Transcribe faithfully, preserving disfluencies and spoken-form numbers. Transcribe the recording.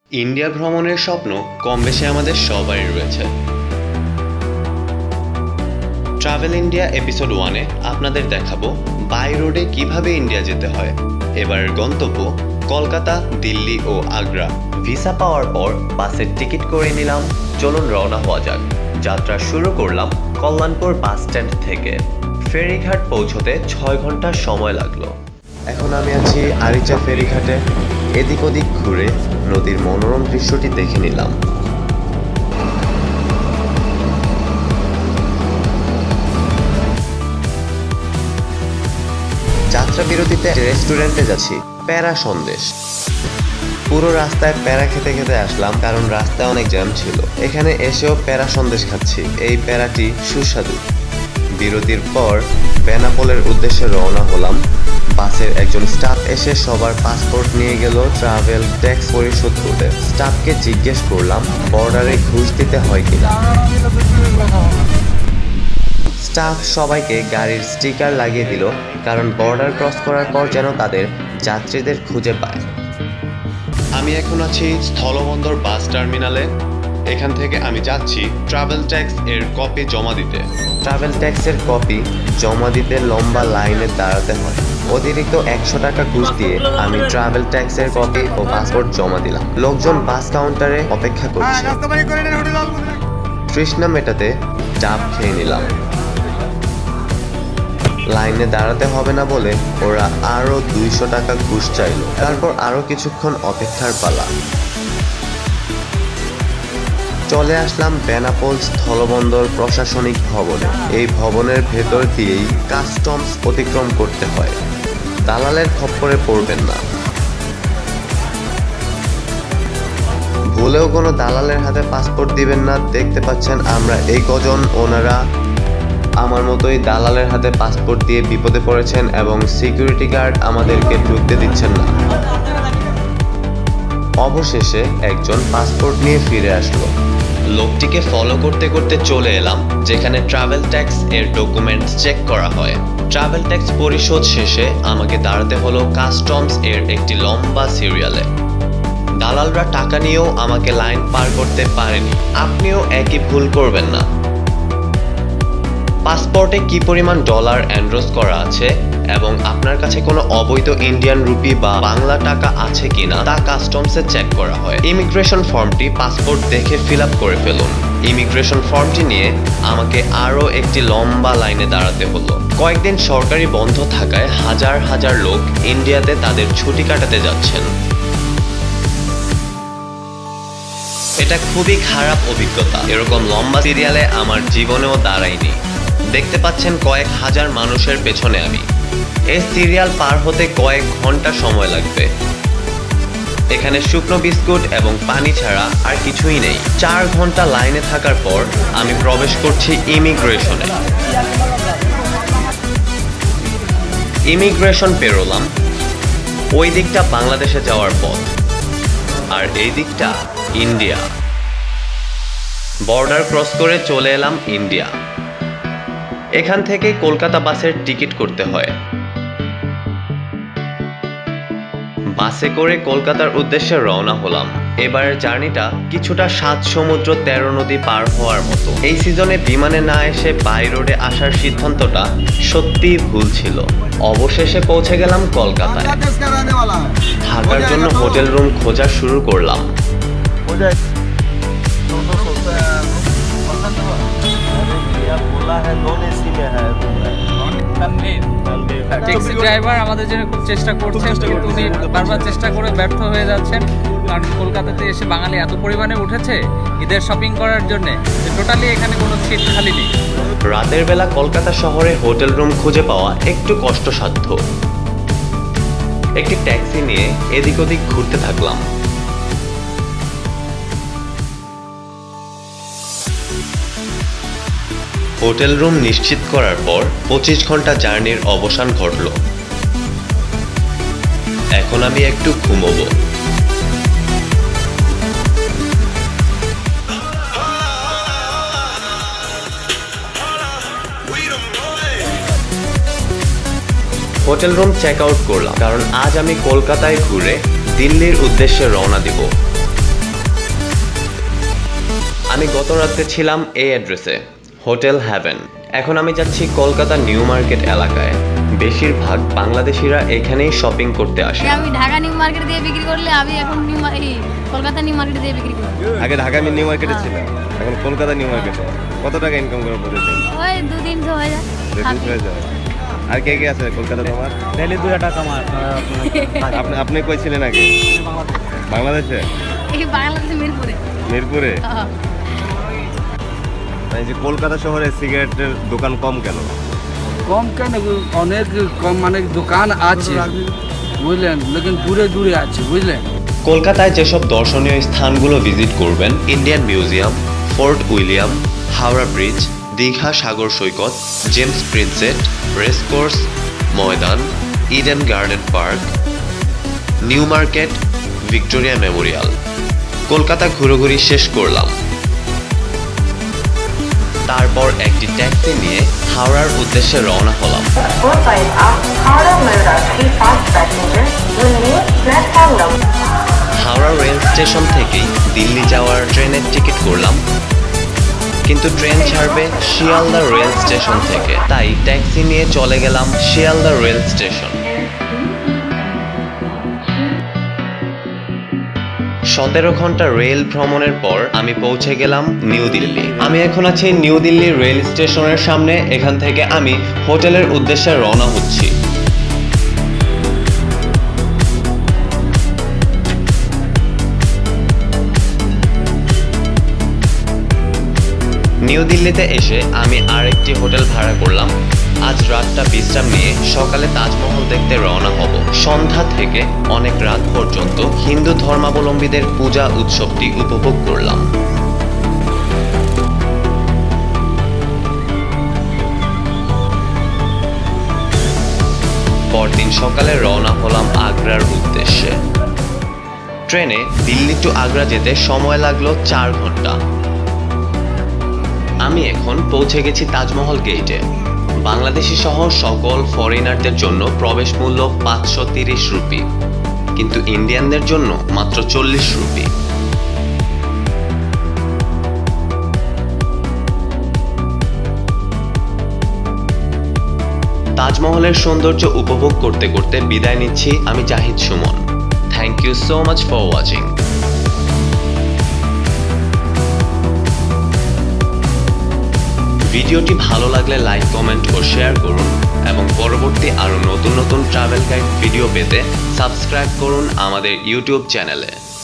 India ভ্রমণের স্বপ্ন কম বেশি আমাদের সবারই রয়েছে। ট্রাভেল ইন্ডিয়া এপিসোড ওয়ানে আপনাদের দেখাবো বাই রোডে কিভাবে ইন্ডিয়া যেতে হয়। এবারের গন্তব্য কলকাতা, দিল্লি ও আগ্রা। ভিসা পাওয়ার পর বাসের টিকিট করে নিলাম। চলুন রওনা হওয়া যাক। যাত্রা শুরু করলাম কল্যাণপুর বাস স্ট্যান্ড থেকে। ফেরিঘাট পৌঁছতে ছয় ঘন্টা সময় লাগলো। এখন আমি আছি আরিচা ফেরিঘাটে। এদিক ওদিক ঘুরে নদীর মনোরম দৃশ্যটি দেখে নিলাম। যাত্রা বিরতিতে রেস্টুরেন্টে যাচ্ছি, প্যারা সন্দেশ। পুরো রাস্তায় প্যারা খেতে খেতে আসলাম, কারণ রাস্তায় অনেক জ্যাম ছিল। এখানে এসেও প্যারা সন্দেশ খাচ্ছি। এই প্যারাটি সুস্বাদু। বিরতির পর বেনাপোলের উদ্দেশ্যে রওনা হলাম। বাসের একজন স্টাফ এসে সবার পাসপোর্ট নিয়ে গেল ট্রাভেল ট্যাক্স পরিশোধ করতে। স্টাফকে জিজ্ঞেস করলাম বর্ডারে ঘুষ দিতে হয় কিনা। স্টাফ সবাইকে গাড়ির স্টিকার লাগিয়ে দিল, কারণ বর্ডার ক্রস করার পর যেন তাদের যাত্রীদের খুঁজে পায়। আমি এখন আছি স্থলবন্দর বাস টার্মিনালে। এখান থেকে আমি যাচ্ছি ট্রাভেল ট্যাক্স এর কপি জমা দিতে। ট্রাভেল ট্যাক্সের কপি জমা দিতে লম্বা লাইনে দাঁড়াতে হয়। অতিরিক্ত একশো টাকা ঘুষ দিয়ে আমি ট্রাভেল ট্যাক্সের কপি ও পাসপোর্ট জমা দিলাম। লোকজন বাস কাউন্টারে অপেক্ষা করছে। তৃষ্ণা মেটাতে ডাব খেয়ে নিলাম। লাইনে দাঁড়াতে হবে না বলে ওরা আরো দুইশো টাকা ঘুষ চাইল। তারপর আরো কিছুক্ষণ অপেক্ষার পালা। চলে আসলাম বেনাপোল স্থলবন্দর প্রশাসনিক ভবনে। এই ভবনের ভেতর দিয়েই কাস্টমস অতিক্রম করতে হয়। দালালের খপ্পরে পড়বেন না। ভুলেও কোনো দালালের হাতে পাসপোর্ট দিবেন না। দেখতে পাচ্ছেন আমরা এই কজন, ওনারা আমার মতোই দালালের হাতে পাসপোর্ট দিয়ে বিপদে পড়েছেন এবং সিকিউরিটি গার্ড আমাদেরকে ঢুকতে দিচ্ছেন না। অবশেষে একজন পাসপোর্ট নিয়ে ফিরে আসলো। লোকটিকে ফলো করতে করতে চলে এলাম যেখানে ট্রাভেল ট্যাক্স এর ডকুমেন্টস চেক করা হয়। ট্রাভেল ট্যাক্স পরিশোধ শেষে আমাকে দাঁড়াতে হলো কাস্টমস এর একটি লম্বা সিরিয়ালে। দালালরা টাকা নিয়েও আমাকে লাইন পার করতে পারেনি। আপনিও একই ভুল করবেন না। পাসপোর্টে কি পরিমাণ ডলার এনরোজ করা আছে এবং আপনার কাছে কোনো অবৈধ ইন্ডিয়ান রুপি বা বাংলা টাকা আছে কিনা তা কাস্টমসে চেক করা হয়। ইমিগ্রেশন ফর্মটি পাসপোর্ট দেখে ফিল আপ করে ফেলুন। ইমিগ্রেশন ফর্মটি নিয়ে আমাকে আরও একটি লম্বা লাইনে দাঁড়াতে হলো। কয়েকদিন সরকারি বন্ধ থাকায় হাজার হাজার লোক ইন্ডিয়াতে তাদের ছুটি কাটাতে যাচ্ছেন। এটা খুবই খারাপ অভিজ্ঞতা। এরকম লম্বা সিরিয়ালে আমার জীবনেও দাঁড়ায়নি। দেখতে পাচ্ছেন কয়েক হাজার মানুষের পেছনে আমি। এই সিরিয়াল পার হতে কয়েক ঘন্টা সময় লাগবে। এখানে শুকনো বিস্কুট এবং পানি ছাড়া আর কিছুই নেই। চার ঘন্টা লাইনে থাকার পর আমি প্রবেশ করছি ইমিগ্রেশনে। ইমিগ্রেশন পেরোলাম। ওই দিকটা বাংলাদেশে যাওয়ার পথ, আর এই দিকটা ইন্ডিয়া। বর্ডার ক্রস করে চলে এলাম ইন্ডিয়া। এখান থেকে কলকাতা বাসের টিকিট করতে হয়। বাসে করে কলকাতার উদ্দেশ্যে রওনা হলাম। এবারের জার্নিটা কিছুটা সাত সমুদ্র তেরো নদী পার হওয়ার মতো। এই সিজনে বিমানে না এসে বাই রোডে আসার সিদ্ধান্তটা সত্যিই ভুল ছিল। অবশেষে পৌঁছে গেলাম কলকাতায়। থাকার জন্য হোটেল রুম খোঁজা শুরু করলাম। ট্যাক্সি ড্রাইভার আমাদের জন্য খুব চেষ্টা করছেন, কিন্তু উনি বারবার চেষ্টা করে ব্যর্থ হয়ে যাচ্ছেন। কারণ কলকাতাতে এসে বাঙালি এত পরিমাণে উঠেছে ঈদের শপিং করার জন্য, টোটালি এখানে কোনো সিট খালি নেই। রাতের বেলা কলকাতা শহরে হোটেল রুম খুঁজে পাওয়া একটু কষ্টসাধ্য। একটি ট্যাক্সি নিয়ে এদিক ওদিক ঘুরতে থাকলাম। হোটেল রুম নিশ্চিত করার পর পঁচিশ ঘন্টা জার্নির অবসান ঘটল। এখন আমি একটু ঘুমোবো। হোটেল রুম চেক আউট করলাম, কারণ আজ আমি কলকাতায় ঘুরে দিল্লির উদ্দেশ্যে রওনা দিব। গত রাতে ছিলাম এই অ্যাড্রেসে, হোটেল হ্যাভেন। এখন আমি যাচ্ছি কলকাতা নিউ মার্কেট এলাকায়। বেশিরভাগ বাংলাদেশিরা এখানেই শপিং করতে আসে। আমি ঢাকা নিউ মার্কেট দিয়ে বিক্রি করলে আমি এখন নিউ কলকাতা নিউ মার্কেট দিয়ে বিক্রি করি। আগে ঢাকা নিউ মার্কেটে ছিল, এখন কলকাতা নিউ মার্কেটে। কত টাকা ইনকাম করো প্রতিদিন? ওই দু তিনশো হয়ে যায়। দুই হয়ে যায়। আর কে কে আছে কলকাতা তোমার? ডেলি দুই টাকা কামায়। আপনি আপনি কই ছিলেন আগে? বাংলাদেশে? এই বাংলাদেশে মিরপুরে। মিরপুরে? এই যে কলকাতা শহরে সিগারেটের দোকান কম কেন? কম কেন, অনেক কম মানে দোকান আছে বুঝলেন, লেকিন দূরে দূরে আছে বুঝলেন। কলকাতায় যেসব দর্শনীয় স্থানগুলো ভিজিট করবেন, Indian museum, Fort William, Howrah bridge, Digha সাগর সৈকত, James Prinsep, racecourse Maidan, Eden Garden park, New Market, Victoria Memorial. Kolkata ঘুরোঘুরি শেষ করলাম। তারপর একটি ট্যাক্সি নিয়ে হাওড়ার উদ্দেশ্যে রওনা হলাম। হাওড়া রেল স্টেশন থেকেই দিল্লি যাওয়ার ট্রেনের টিকিট করলাম, কিন্তু ট্রেন ছাড়বে শিয়ালদা রেল স্টেশন থেকে, তাই ট্যাক্সি নিয়ে চলে গেলাম শিয়ালদা রেল স্টেশন। সতেরো ঘন্টা রেল ভ্রমণের পর আমি পৌঁছে গেলাম নিউ দিল্লি। আমি এখন আছি নিউ দিল্লি রেল স্টেশনের সামনে। এখান থেকে আমি হোটেলের উদ্দেশ্যে রওনা হচ্ছি। নিউ দিল্লিতে এসে আমি আরেকটি হোটেল ভাড়া করলাম। আজ রাতটা বিশ্রাম নিয়ে সকালে তাজমহল দেখতে রওনা হব। সন্ধ্যা থেকে অনেক রাত পর্যন্ত হিন্দু ধর্মাবলম্বীদের পূজা উৎসবটি উপভোগ করলাম। পরদিন সকালে রওনা হলাম আগ্রার উদ্দেশ্যে। ট্রেনে দিল্লি টু আগ্রা যেতে সময় লাগলো চার ঘন্টা। আমি এখন পৌঁছে গেছি তাজমহল গেটে। বাংলাদেশি সহ সকল ফরেনারদের জন্য প্রবেশ মূল্য পাঁচশো তিরিশ রুপি, কিন্তু ইন্ডিয়ানদের জন্য মাত্র চল্লিশ রুপি। তাজমহলের সৌন্দর্য উপভোগ করতে করতে বিদায় নিচ্ছি। আমি Zahid Suman. Thank you so much for watching. ভিডিওটি ভালো লাগলে লাইক, কমেন্ট ও শেয়ার করুন এবং পরবর্তী আরও নতুন নতুন ট্রাভেল গাইড ভিডিও পেতে সাবস্ক্রাইব করুন আমাদের ইউটিউব চ্যানেলে।